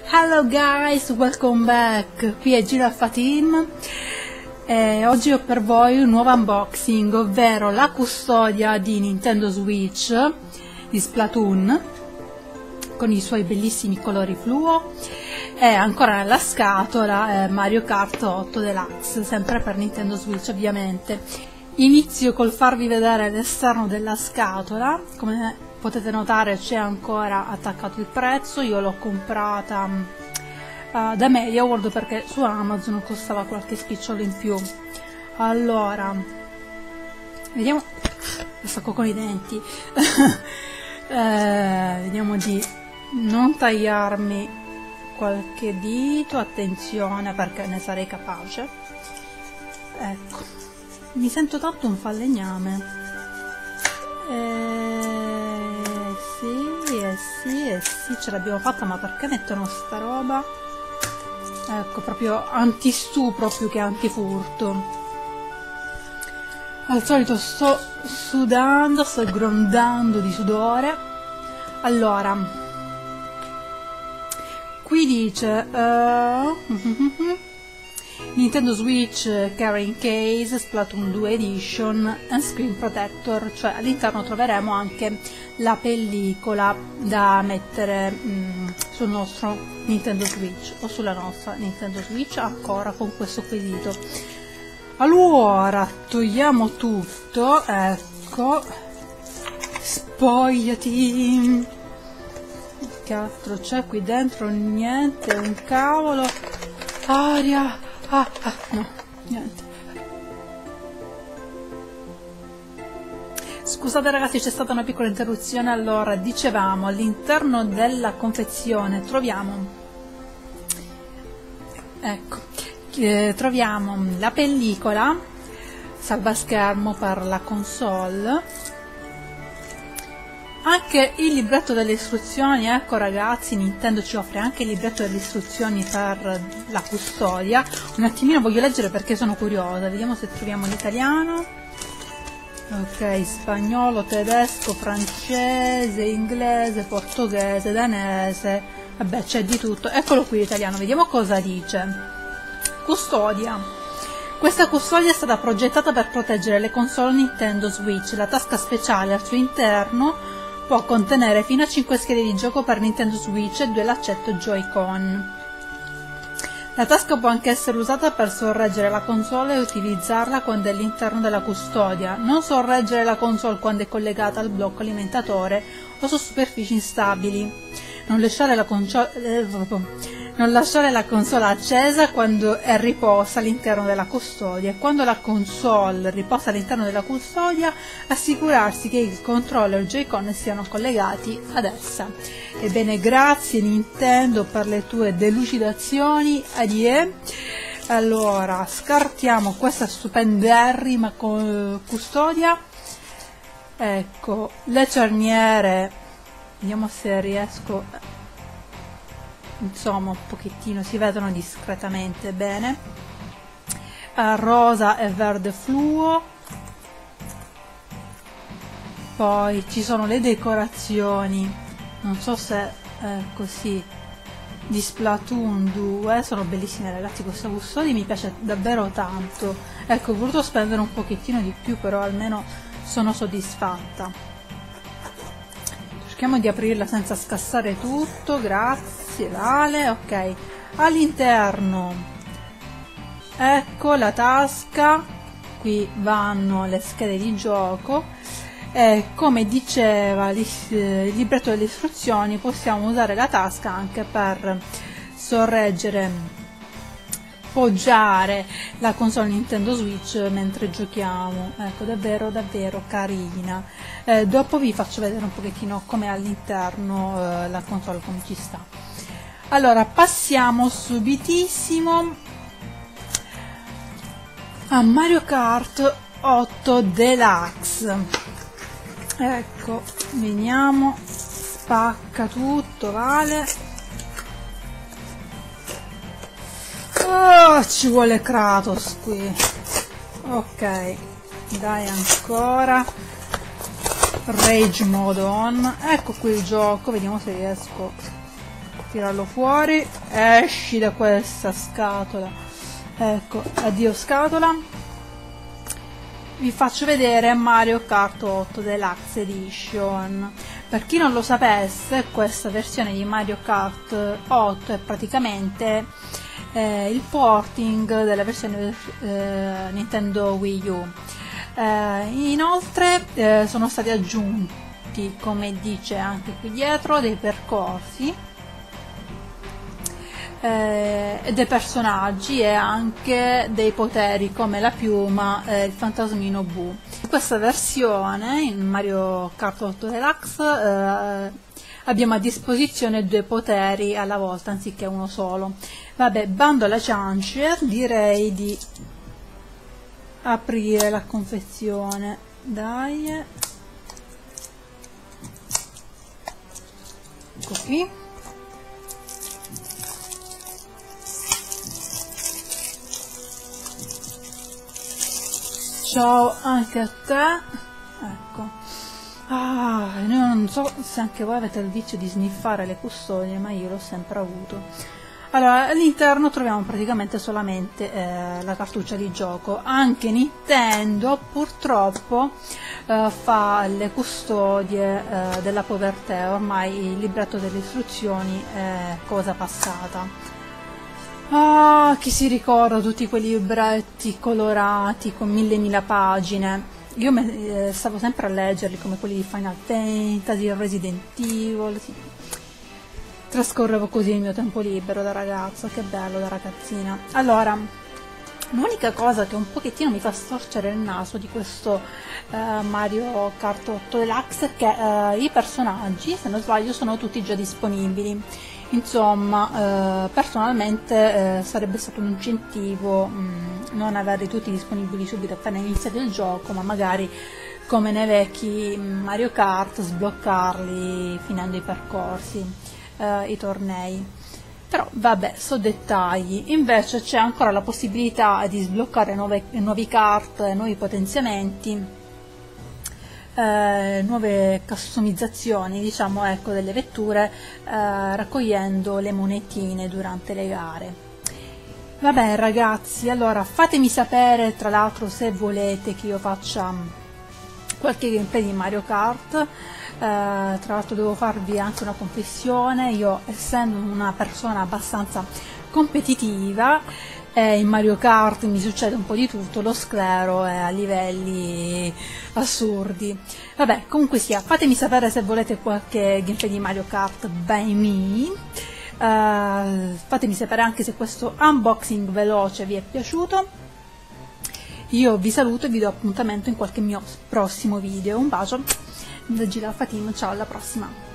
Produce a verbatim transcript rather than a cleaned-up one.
Hello guys, welcome back, qui è Giraffa Team e oggi ho per voi un nuovo unboxing, ovvero la custodia di Nintendo Switch di Splatoon con i suoi bellissimi colori fluo e ancora nella scatola eh, Mario Kart otto Deluxe, sempre per Nintendo Switch ovviamente. Inizio col farvi vedere l'esterno della scatola. Come potete notare c'è ancora attaccato il prezzo, io l'ho comprata uh, da MediaWorld perché su Amazon costava qualche spicciolo in più. Allora, vediamo, lo stacco con i denti, eh, vediamo di non tagliarmi qualche dito, attenzione perché ne sarei capace. Ecco, mi sento tanto un falegname. Eh, sì, eh sì, eh sì, ce l'abbiamo fatta, ma perché mettono sta roba? Ecco, proprio anti-stupro più che anti-furto. Al solito sto sudando, sto grondando di sudore. Allora, qui dice uh, Nintendo Switch Carrying Case Splatoon due Edition and Screen Protector, cioè all'interno troveremo anche la pellicola da mettere mh, sul nostro Nintendo Switch o sulla nostra Nintendo Switch, ancora con questo quesito. Allora, togliamo tutto, ecco, spogliati. Che altro c'è qui dentro? Niente, un cavolo, aria. Ah, ah, no, niente. Scusate ragazzi, c'è stata una piccola interruzione. Allora, dicevamo, all'interno della confezione troviamo, ecco, eh, troviamo la pellicola salvaschermo per la console, anche il libretto delle istruzioni. Ecco ragazzi, Nintendo ci offre anche il libretto delle istruzioni per la custodia. Un attimino voglio leggere perché sono curiosa, vediamo se troviamo l'italiano. Ok, spagnolo, tedesco, francese, inglese, portoghese, danese, vabbè c'è di tutto. Eccolo qui l'italiano, vediamo cosa dice. Custodia. Questa custodia è stata progettata per proteggere le console Nintendo Switch. La tasca speciale al suo interno può contenere fino a cinque schede di gioco per Nintendo Switch e due laccetto Joy-Con. La tasca può anche essere usata per sorreggere la console e utilizzarla quando è all'interno della custodia. Non sorreggere la console quando è collegata al blocco alimentatore o su superfici instabili. Non lasciare la console... Eh, Non lasciare la console accesa quando è riposta all'interno della custodia. Quando la console riposa all'interno della custodia, assicurarsi che il controller e il Joy-Con siano collegati ad essa. Ebbene, grazie Nintendo per le tue delucidazioni. Adie. Allora, scartiamo questa stupenderrima custodia. Ecco, le cerniere. Vediamo se riesco... Insomma, un pochettino si vedono discretamente bene. Uh, rosa e verde fluo. Poi ci sono le decorazioni, non so se è così, di Splatoon due. Sono bellissime ragazzi, questa custodia mi piace davvero tanto. Ecco, ho voluto spendere un pochettino di più, però almeno sono soddisfatta. Cerchiamo di aprirla senza scassare tutto, grazie Vale. Ok, all'interno ecco la tasca, qui vanno le schede di gioco e come diceva il libretto delle istruzioni possiamo usare la tasca anche per sorreggere, poggiare la console Nintendo Switch mentre giochiamo. Ecco, davvero davvero carina. Eh, dopo vi faccio vedere un pochettino come all'interno eh, la console, come ci sta. Allora, passiamo subitissimo a Mario Kart otto Deluxe. Ecco, veniamo, spacca tutto, Vale. Oh, ci vuole Kratos qui. Ok, dai ancora. Rage mode on. Ecco qui il gioco, vediamo se riesco tirarlo fuori, esci da questa scatola, ecco, addio scatola. Vi faccio vedere Mario Kart otto Deluxe Edition. Per chi non lo sapesse, questa versione di Mario Kart otto è praticamente eh, il porting della versione eh, Nintendo Wii U. Eh, inoltre eh, sono stati aggiunti, come dice anche qui dietro, dei percorsi eh, dei personaggi e anche dei poteri come la piuma e il fantasmino Boo. In questa versione, in Mario Kart otto Deluxe, eh, abbiamo a disposizione due poteri alla volta anziché uno solo. Vabbè, bando alla ciance, direi di aprire la confezione. Dai, ecco qui. Ciao anche a te. Ecco. Ah, non so se anche voi avete il vizio di sniffare le custodie, ma io l'ho sempre avuto. Allora, all'interno troviamo praticamente solamente eh, la cartuccia di gioco. Anche Nintendo purtroppo eh, fa le custodie eh, della povertà, ormai il libretto delle istruzioni è cosa passata. Ah, chi si ricorda tutti quei libretti colorati con mille mila pagine? Io me, eh, stavo sempre a leggerli come quelli di Final Fantasy, Resident Evil, sì. Trascorrevo così il mio tempo libero da ragazzo, che bello, da ragazzina. Allora, l'unica cosa che un pochettino mi fa storcere il naso di questo eh, Mario Kart otto Deluxe è che eh, i personaggi, se non sbaglio, sono tutti già disponibili. Insomma, eh, personalmente eh, sarebbe stato un incentivo mh, non averli tutti disponibili subito appena iniziato il gioco, ma magari come nei vecchi Mario Kart sbloccarli finendo i percorsi, eh, i tornei. Però vabbè, so dettagli. Invece c'è ancora la possibilità di sbloccare nuove, nuovi kart, nuovi potenziamenti, Eh, nuove customizzazioni, diciamo, ecco, delle vetture, eh, raccogliendo le monetine durante le gare. Vabbè ragazzi, allora fatemi sapere, tra l'altro, se volete che io faccia qualche gameplay di Mario Kart. Eh, tra l'altro devo farvi anche una confessione: io, essendo una persona abbastanza competitiva, Eh, in Mario Kart mi succede un po' di tutto, lo sclero è a livelli assurdi. Vabbè, comunque sia, fatemi sapere se volete qualche gameplay di Mario Kart by me. Uh, fatemi sapere anche se questo unboxing veloce vi è piaciuto. Io vi saluto e vi do appuntamento in qualche mio prossimo video. Un bacio da Gila Fatim, ciao, alla prossima.